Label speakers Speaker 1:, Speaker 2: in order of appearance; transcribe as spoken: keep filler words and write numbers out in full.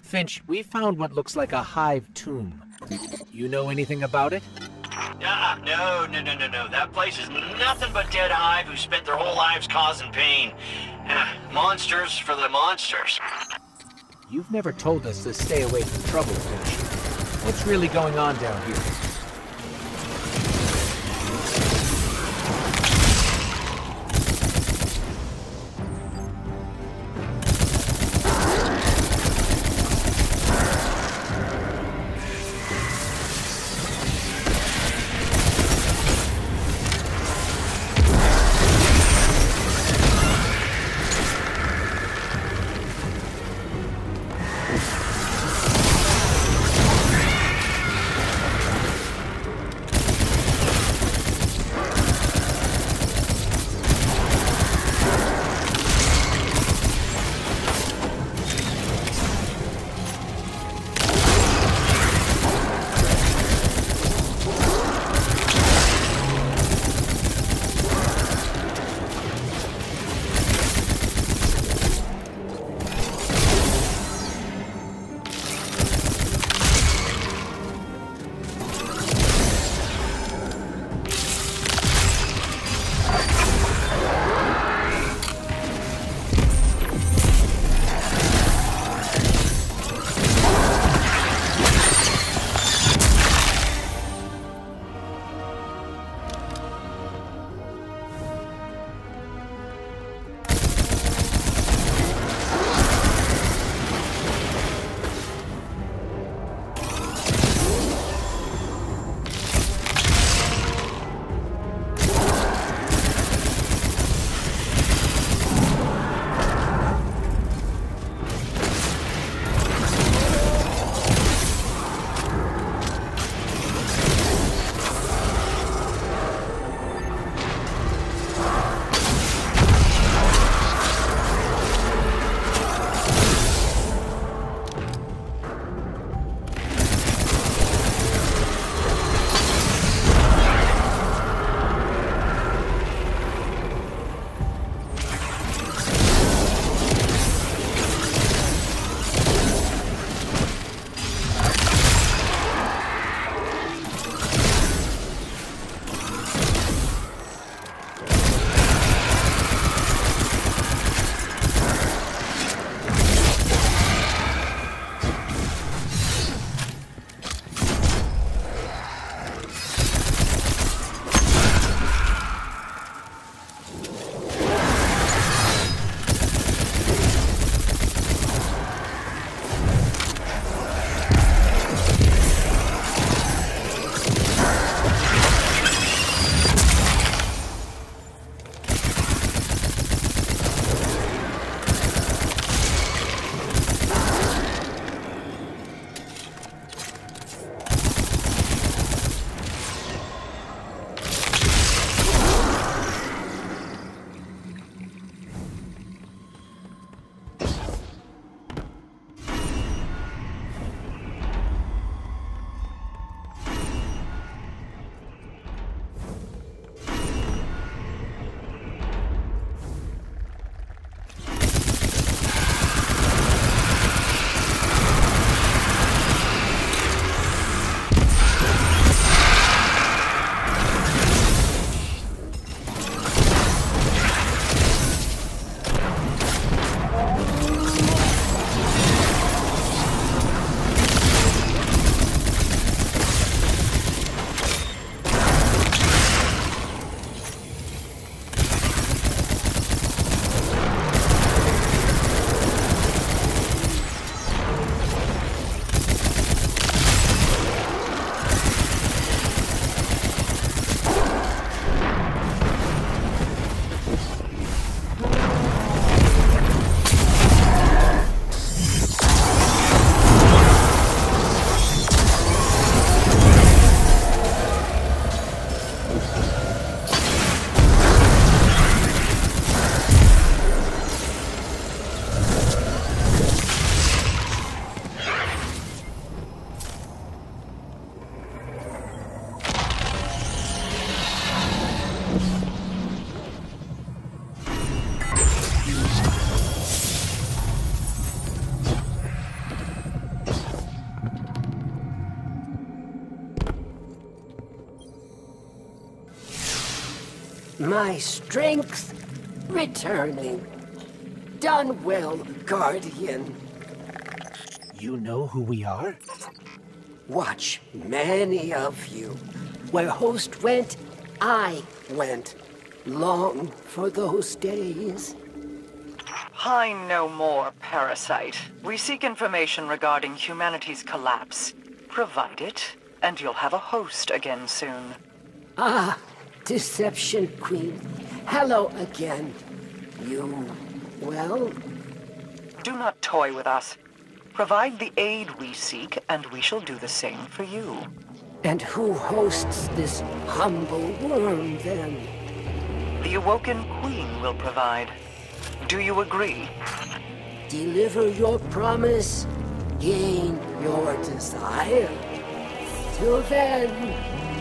Speaker 1: Finch, we found what looks like a hive tomb. You know anything about it?
Speaker 2: Ah, no, no, no, no, no. That place is nothing but dead hive who spent their whole lives causing pain. Ah, monsters for the monsters.
Speaker 1: You've never told us to stay away from trouble, Finch. What's really going on down here?
Speaker 3: My strength returning. Done well, Guardian.
Speaker 1: You know who we are?
Speaker 3: Watch many of you. Where Host went, I went. Long for those days.
Speaker 4: Pine no more, Parasite. We seek information regarding humanity's collapse. Provide it, and you'll have a host again soon.
Speaker 3: Ah, Deception Queen. Hello again. You, well?
Speaker 4: Do not toy with us. Provide the aid we seek, and we shall do the same for you.
Speaker 3: And who hosts this humble worm, then?
Speaker 4: The Awoken Queen will provide. Do you agree?
Speaker 3: Deliver your promise, gain your desire. Till then,